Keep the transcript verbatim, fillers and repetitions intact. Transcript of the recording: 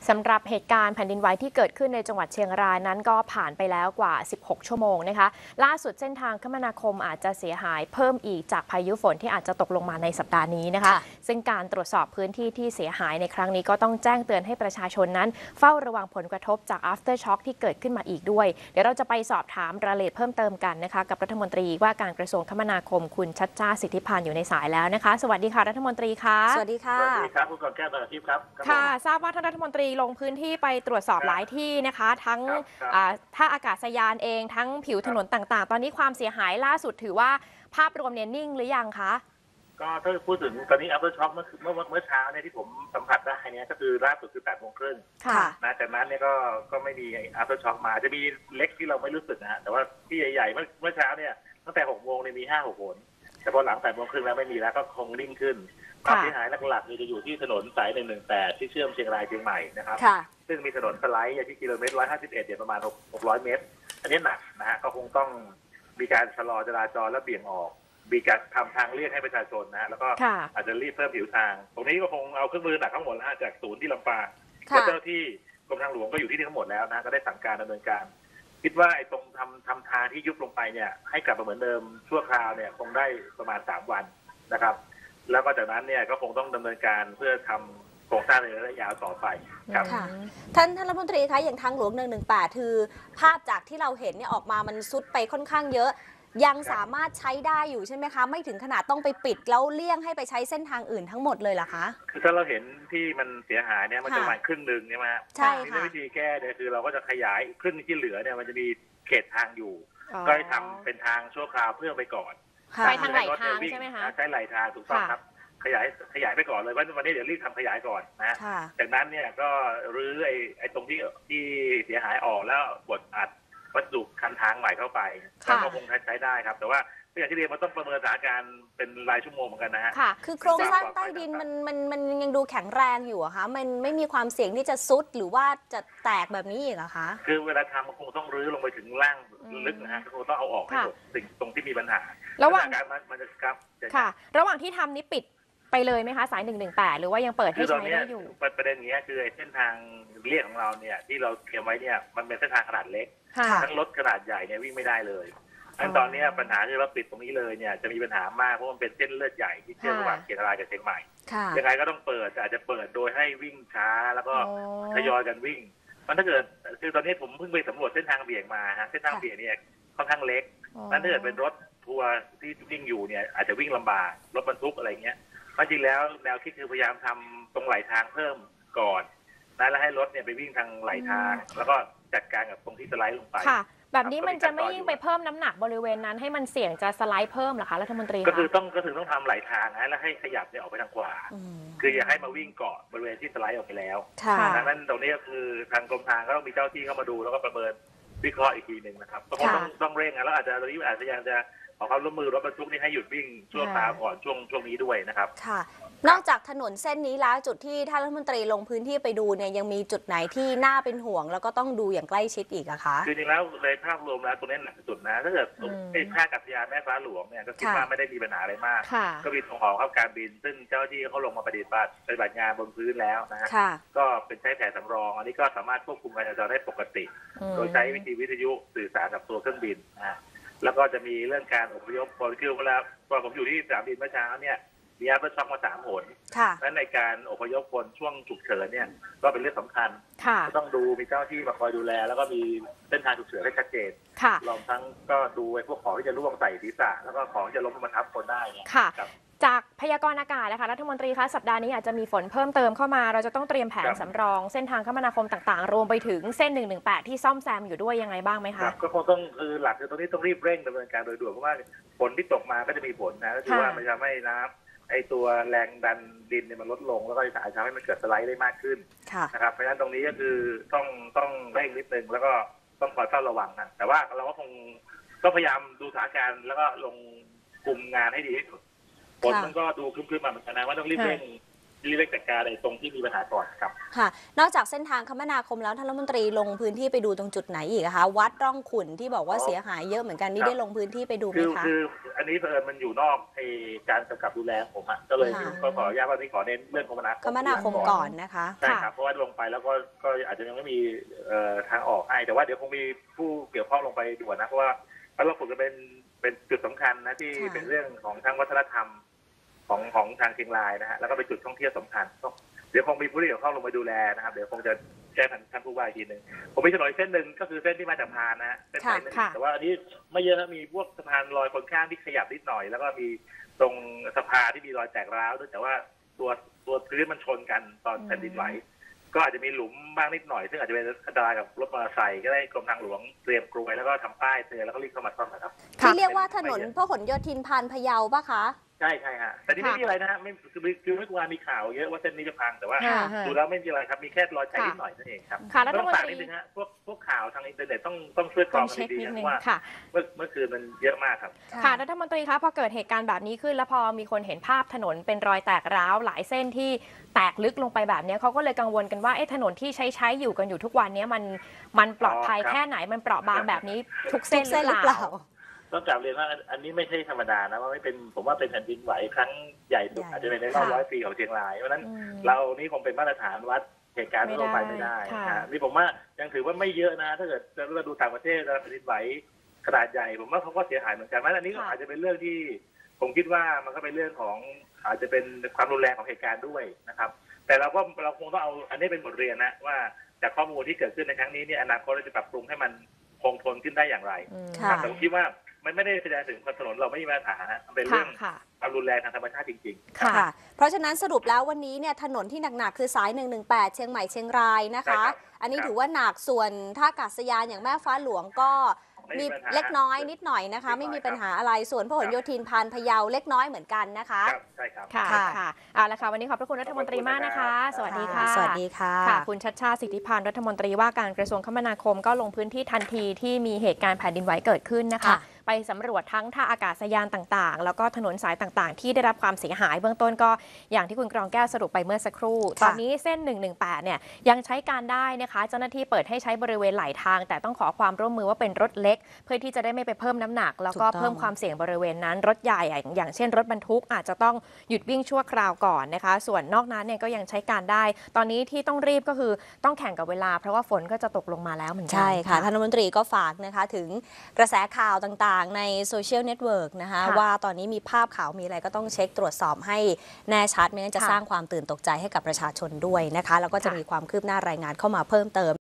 สำหรับเหตุการณ์แผ่นดินไหวที่เกิดขึ้นในจังหวัดเชียงรายนั้นก็ผ่านไปแล้วกว่าสิบหกชั่วโมงนะคะล่าสุดเส้นทางคมนาคมอาจจะเสียหายเพิ่มอีกจากพายุฝนที่อาจจะตกลงมาในสัปดาห์นี้นะคะซึ่งการตรวจสอบพื้นที่ที่เสียหายในครั้งนี้ก็ต้องแจ้งเตือนให้ประชาชนนั้นเฝ้าระวังผลกระทบจาก after shock ที่เกิดขึ้นมาอีกด้วยเดี๋ยวเราจะไปสอบถามรายละเอียดเพิ่มเติมกันนะคะกับรัฐมนตรีว่าการกระทรวงคมนาคมคุณชัชชาติสิทธิพันธ์อยู่ในสายแล้วนะคะสวัสดีค่ะรัฐมนตรีค่ะสวัสดีค่ะสวัสดีครับคุณกรแก้วตาทิพย์ครับค่ะทราบว่าท่านรัฐมนตรีลงพื้นที่ไปตรวจสอบหลายที่นะคะทั้งท่าอากาศยานเองทั้งผิวถนนต่างๆตอนนี้ความเสียหายล่าสุดถือว่าภาพรวมเนี่ยนิ่งหรือยังคะก็ถ้าพูดถึงตอนนี้ after shock เมื่อเมื่อเมื่อเช้าเนี่ยที่ผมสัมผัสได้เนี่ยก็คือล่าสุดคือแปดโมงครึ่งนะจากนั้นเนี่ยก็ก็ไม่มี after shock มาจะมีเล็กที่เราไม่รู้สึกนะแต่ว่าที่ใหญ่ๆเมื่อเมื่อเช้าเนี่ยตั้งแต่หกโมงเนี่ยมีห้าหกฝนแต่พอหลังแปดโมงครึ่งแล้วไม่มีแล้วก็คงนิ่งขึ้นความเสียหายหลักๆนี่จะอยู่ที่ถนนสายหนึ่งหนึ่งแปดที่เชื่อมเชียงรายเชียงใหม่นะครับซึ่งมีถนนสไลด์ที่กิโลเมตรร้อยห้าสิบเอ็ดเนี่ยประมาณหกร้อยเมตรอันนี้หนักนะฮะก็คงต้องมีการชะลอจราจรและเบี่ยงออกมีการทำทางเลี่ยงให้ประชาชนนะแล้วก็อาจจะรีบเพิ่มผิวทางตรงนี้ก็คงเอาเครื่องมือหนักทั้งหมดนะจากศูนย์ที่ลำปางและเจ้าที่กรมทางหลวงก็อยู่ที่นี่ทั้งหมดแล้วนะก็ได้สั่งการดำเนินการคิดว่าไอ้ตรงทำทำทางที่ยุบลงไปเนี่ยให้กลับมาเหมือนเดิมชั่วคราวเนี่ยคงได้ประมาณสามวันนะครับแล้วก็จากนั้นเนี่ยก็คงต้องดำเนินการเพื่อทำโครงสร้างในระยะยาวต่อไปครับท่านท่านรัฐมนตรีคะอย่างทางหลวงหนึ่งหนึ่งแปดคือภาพจากที่เราเห็นเนี่ยออกมามันซุดไปค่อนข้างเยอะยังสามารถใช้ได้อยู่ใช่ไหมคะไม่ถึงขนาดต้องไปปิดแล้วเลี่ยงให้ไปใช้เส้นทางอื่นทั้งหมดเลยเหรอคะคือถ้าเราเห็นที่มันเสียหายเนี่ยมันจะประมาณครึ่งหนึ่งใช่ไหมใช่ค่ะวิธีแก้เนี่ยคือเราก็จะขยายครึ่งที่เหลือเนี่ยมันจะมีเขตทางอยู่ก็ให้ทำเป็นทางชั่วคราวเพื่อไปก่อนไปทางไหลทางใช่ไหมคะใช้ไหลทางถูกต้องครับขยายขยายไปก่อนเลยวันนี้เดี๋ยวรีบทำขยายก่อนนะจากนั้นเนี่ยก็รื้อไอ้ไอ้ตรงที่ที่เสียหายออกแล้วบดอัดวัสดุคันทางใหม่เข้าไปก็คงใช้ได้ครับแต่ว่าอย่างที่เรียนมันต้องประเมินสถานการณ์เป็นรายชั่วโมงเหมือนกันนะฮะค่ะคือโครงสร้างใต้ดินมันมันมันยังดูแข็งแรงอยู่อะคะมันไม่มีความเสี่ยงที่จะซุดหรือว่าจะแตกแบบนี้อีกอะคะคือเวลาทำมันคงต้องรื้อลงไปถึงล่างลึกนะฮะคงต้องเอาออกให้หมดสิ่งตรงที่มีปัญหาระหว่างการมันจะครับค่ะระหว่างที่ทำนี้ปิดไปเลยไหมคะสายหนึ่งหนึ่งแปดหรือว่ายังเปิดให้ใช้ได้อยู่ประเด็นนี้คือเส้นทางเลี่ยงของเราเนี่ยที่เราเตรียมไว้เนี่ยมันเป็นเส้นทางขนาดเล็กทั้งรถขนาดใหญ่เนี่ยวิ่งไม่ได้เลยอันตอนนี้ปัญหาคือเราปิดตรงนี้เลยเนี่ยจะมีปัญหามากเพราะมันเป็นเส้นเลือดใหญ่ที่เชื่อมระหว่างเชียงรายกับเชียงใหม่ยังไงก็ต้องเปิดอาจจะเปิดโดยให้วิ่งช้าแล้วก็ทยอยกันวิ่งมันถ้าเกิดคือตอนนี้ผมเพิ่งไปสำรวจเส้นทางเบี่ยงมาฮะเส้นทางเบี่ยงเนี่ยค่อนข้างเล็กนั่นถ้าเกิดเป็นรถทัวร์ที่วิ่งอยู่เนี่ยอาจจะวิ่งลำบากรถบรรทุกอะไรเงี้ยจริงแล้วแนวคิดคือพยายามทำตรงไหลทางเพิ่มก่อนนะแล้วให้รถเนี่ยไปวิ่งทางไหลทางแล้วก็จัดการกับตรงที่สไลด์ลงไปค่ะแบบนี้มันจะไม่ยิ่งไปเพิ่มน้ำหนักบริเวณนั้นให้มันเสี่ยงจะสไลด์เพิ่มเหรอคะรัฐมนตรีก็คือต้องก็คือต้องทำไหลทางนะแล้วให้ขยับเนี่ยออกไปทางขวาคืออย่าให้มาวิ่งเกาะบริเวณที่สไลด์ออกไปแล้วดังนั้นตรงนี้ก็คือทางกรมทางก็ต้องมีเจ้าที่เข้ามาดูแล้วก็ประเมินวิเคราะห์อีกทีหนึ่งนะครับต้องต้องเร่งนะแล้วอาจจะตอนนี้อาจจะยังจะขอความร่วมมือรถบรรทุกนี่ให้หยุดวิ่งช่วงคราวก่อนช่วงช่วงนี้ด้วยนะครับค่ะนอกจากถนนเส้นนี้แล้วจุดที่ท่านรัฐมนตรีลงพื้นที่ไปดูเนี่ยยังมีจุดไหนที่น่าเป็นห่วงแล้วก็ต้องดูอย่างใกล้ชิดอีกอะคะคือจริงแล้วในภาพรวมแล้วตรงนี้หนักสุดนะถ้าเกิดที่ท่าอากาศยานแม่ฟ้าหลวงเนี่ยก็คิดว่าไม่ได้มีปัญหาอะไรมากก็มีตรงหอเข้าการบินซึ่งเจ้าที่เขาลงมาปฏิบัติปฏิบัติงานบนพื้นแล้วนะฮะก็เป็นใช้แผนสำรองอันนี้ก็สามารถควบคุมการจราจรได้ปกติโดยใช้วิธีวิทยุสื่อสารกับตัวเครื่องบินนะแล้วก็จะมีเรื่องการอพยพคนคือเวลาตอนผมอยู่ที่สนามบินเมื่อเช้าเนี่ยมีอัพเดทช็อคมาสามหนและในการอพยพคนช่วงฉุกเฉินเนี่ยก็เป็นเรื่องสำคัญต้องดูมีเจ้าที่มาคอยดูแลแล้วก็มีเส้นทางฉุกเฉินให้ชัดเจนรวมทั้งก็ดูไอ้พวกของที่จะล่วงใส่ศีรษะแล้วก็ของที่จะล้มมาทับคนได้เนี่ยจากพยากรณ์อากาศนะคะรัฐมนตรีคะสัปดาห์นี้อาจจะมีฝนเพิ่มเติมเข้ามาเราจะต้องเตรียมแผนสำรองเส้นทางคมนาคมต่างๆรวมไปถึงเส้นหนึ่งหนึ่งแปดที่ซ่อมแซมอยู่ด้วยยังไงบ้างไหมคะก็คงต้องคือหลักคือตรงนี้ต้องรีบเร่งดำเนินการโดยด่วนเพราะว่าฝนที่ตกมาก็จะมีผลนะก็คือว่ามันจะไม่น้ำไอตัวแรงดันดินเนี่ยมันลดลงแล้วก็จะทำให้มันเกิดสไลด์ได้มากขึ้นนะครับเพราะฉะนั้นตรงนี้ก็คือต้องต้องเร่งนิดนึงแล้วก็ต้องคอยเฝ้าระวังนะแต่ว่าเราก็คงก็พยายามดูสถานการณ์แล้วก็ลงกลุ่มงานให้ดีที่สุดฝนมันก็ดูคลึ้มๆมาเหมือนกันนะว่าต้องรีบเร่งที่เร่งจัดการในตรงที่มีปัญหาก่อนครับค่ะนอกจากเส้นทางคมนาคมแล้วท่านรัฐมนตรีลงพื้นที่ไปดูตรงจุดไหนอีกคะวัดร่องขุ่นที่บอกว่าเสียหายเยอะเหมือนกันนี่ได้ลงพื้นที่ไปดูไหมคะคืออันนี้เผอิญมันอยู่นอกการกำกับดูแลผมอ่ะก็เลยก็ขออนุญาตว่าที่ขอเน้นเรื่องคมนาคมคมนาคมก่อนนะคะใช่ครับเพราะว่าลงไปแล้วก็ก็อาจจะยังไม่มีทางออกให้แต่ว่าเดี๋ยวคงมีผู้เกี่ยวข้องลงไปด่วนนะเพราะว่าวัดร่องขุ่นจะเป็นเป็นจุดสำคัญนะที่เป็นเรื่องของทางวัฒนธรรมของของทางเชียงรายนะฮะแล้วก็เป็นจุดท่องเที่ยวสำคัญเดี๋ยวคงมีผู้ที่เกี่ยวข้องลงมาดูแลนะครับเดี๋ยวคงจะแจ้งท่านผู้ว่าอีกทีหนึ่งผมมีถนนเส้นหนึ่งก็คือเส้นที่มาจากพานนะเส้นสายหนึ่งแต่ว่าอันนี้ไม่เยอะนะมีพวกสะพานลอยคนข้ามที่ขยับนิดหน่อยแล้วก็มีตรงสะพานที่มีรอยแตกร้าวด้วยแต่ว่าตัวตัวพื้นมันชนกันตอนแผ่นดินไหวก็อาจจะมีหลุมบ้างนิดหน่อยซึ่งอาจจะเป็นอันตรายกับรถมอเตอร์ไซค์ก็ได้กรมทางหลวงเตรียมกรวยแล้วก็ทำป้ายเตือนแล้วก็รีบเข้ามาซ่อมนะครับที่เรียกว่าถนนพหลโยธินพานพะเยาปะคะใช่ใช่ฮะแต่นี่ไม่มีอะไรนะฮะไม่คือคือไม่กลัวมีข่าวเยอะว่าเส้นนี้จะพังแต่ว่าดูแล้วไม่มีอะไรครับมีแค่รอยแตกนิดหน่อยนั่นเองครับต้องฝากนิดนึงฮะพวกพวกข่าวทางอินเทอร์เน็ตต้องต้องช่วยกรองกันดีๆนะว่าเมื่อเมื่อคืนมันเยอะมากครับค่ะรัฐมนตรีคะพอเกิดเหตุการณ์แบบนี้ขึ้นแล้วพอมีคนเห็นภาพถนนเป็นรอยแตกร้าวหลายเส้นที่แตกลึกลงไปแบบนี้เขาก็เลยกังวลกันว่าไอ้ถนนที่ใช้ใช้อยู่กันอยู่ทุกวันนี้มันมันปลอดภัยแค่ไหนมันเปราะบางแบบนี้ทุกเส้นหรือเปล่าต้องกลับเรียนว่าอันนี้ไม่ใช่ธรรมดานะว่าไม่เป็นผมว่าเป็นแผ่นดินไหวครั้งใหญ่สุดอาจจะเป็นในรอบร้อยปีของเชียงรายเพราะนั้นเรานี่คงเป็นมาตรฐานวัดเหตุการณ์ทั่วไปไม่ได้นี่ผมว่ายังถือว่าไม่เยอะนะถ้าเกิดเราดูต่างประเทศแผ่นดินไหวขนาดใหญ่ผมว่าเขาก็เสียหายเหมือนกันเพราะอันนี้ก็อาจจะเป็นเรื่องที่ผมคิดว่ามันก็เป็นเรื่องของอาจจะเป็นความรุนแรงของเหตุการณ์ด้วยนะครับแต่เราก็เราคงต้องเอาอันนี้เป็นบทเรียนนะว่าจากข้อมูลที่เกิดขึ้นในครั้งนี้เนี่ยอนาคตเราจะปรับปรุงให้มันคงทนขึ้นได้อย่างไรแต่ผมคิดว่ามันไม่ได้แสดงถึงถนนเราไม่มีมาตรฐานนะมันเป็นเรื่องความรุนแรงทางธรรมชาติจริงๆค่ะเพราะฉะนั้นสรุปแล้ววันนี้เนี่ยถนนที่หนักๆคือสายหนึ่งหนึ่งแปดเชียงใหม่เชียงรายนะคะอันนี้ถือว่าหนักส่วนท่าอากาศยานอย่างแม่ฟ้าหลวงก็มีเล็กน้อยนิดหน่อยนะคะไม่มีปัญหาอะไรส่วนพหลโยธินพานพะเยาเล็กน้อยเหมือนกันนะคะใช่ครับค่ะค่ะเอาละค่ะวันนี้ขอบพระคุณรัฐมนตรีมากนะคะสวัสดีค่ะสวัสดีค่ะค่ะคุณชัชชาติสิทธิพันธ์รัฐมนตรีว่าการกระทรวงคมนาคมก็ลงพื้นที่ทันทีที่มีเหตุการณ์แผ่นดินไหวเกิดขึ้นนะคะไปสำรวจทั้งท่าอากาศยานต่างๆแล้วก็ถนนสายต่างๆที่ได้รับความเสียหายเบื้องต้นก็อย่างที่คุณกรองแก้วสรุปไปเมื่อสักครู่ตอนนี้เส้นหนึ่งหนึ่งแปดเนี่ยยังใช้การได้นะคะเจ้าหน้าที่เปิดให้ใช้บริเวณหลายทางแต่ต้องขอความร่วมมือว่าเป็นรถเล็กเพื่อที่จะได้ไม่ไปเพิ่มน้ำหนักแล้วก็เพิ่มความเสี่ยงบริเวณนั้นรถใหญ่อย่างเช่นรถบรรทุกอาจจะต้องหยุดวิ่งชั่วคราวก่อนนะคะส่วนนอกนั้นเนี่ยก็ยังใช้การได้ตอนนี้ที่ต้องรีบก็คือต้องแข่งกับเวลาเพราะว่าฝนก็จะตกลงมาแล้วเหมือนกันใช่ค่ะท่านรัฐมนตรีก็ฝากนะคะถึงกระแสข่าวต่างๆในโซเชียลเน็ตเวิร์กนะคะว่าตอนนี้มีภาพข่าวมีอะไรก็ต้องเช็คตรวจสอบให้แน่ชัดไม่งั้นจะสร้างความตื่นตกใจให้กับประชาชนด้วยนะคะแล้วก็จะมีความคืบหน้ารายงานเข้ามาเพิ่มเติม